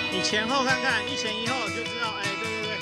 你前后看看，一前一后就知道。哎，对对对。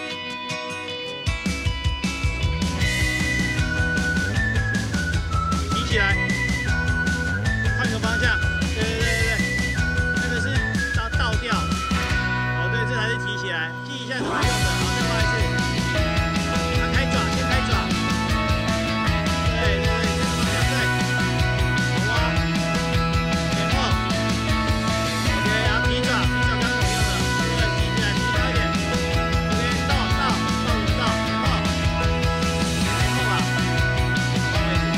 提起来，换个方向。对对对对对，那个是倒吊。哦，对，这才是提起来。记一下怎么用的。好，再画一次。啊，开爪，先开爪。对对对，这个方向对。好啊。前后。OK， 然后提爪，提爪刚刚怎么用的？对，提起来，提高一点。OK， 倒五倒，前后。前后吧。换位置。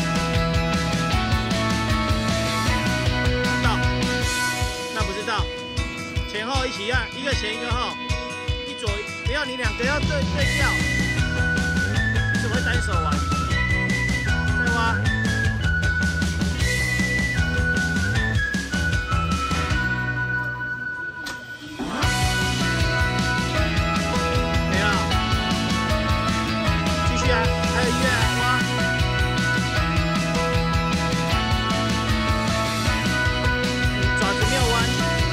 倒，那不是倒。前后一起按，一个前一个后，一左，不要你两个要对调，你怎么会单手玩？再挖，没了，继续啊，还有一个挖，爪子没有弯。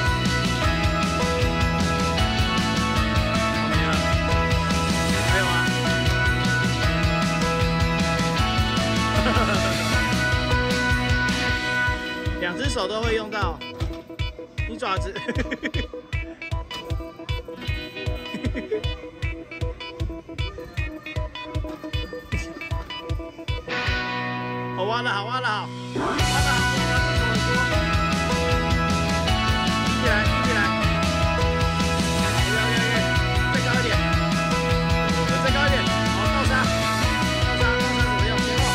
两只手都会用到，你爪子。我挖了好，挖了好，挖了好，提起来，提起来。再高一点，再高一点，好，倒沙，怎么用？前后。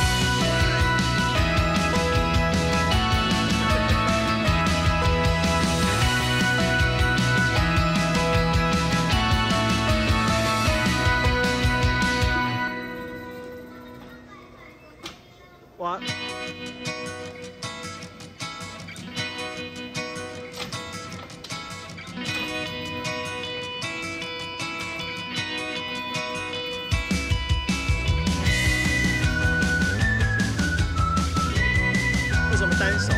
挖，为什么单手啊？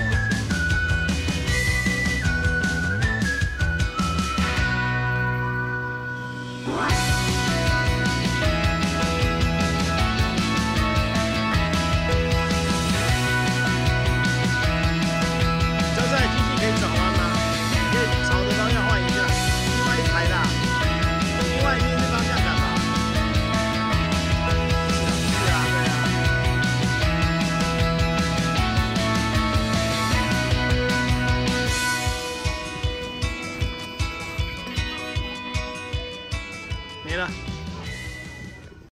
没了。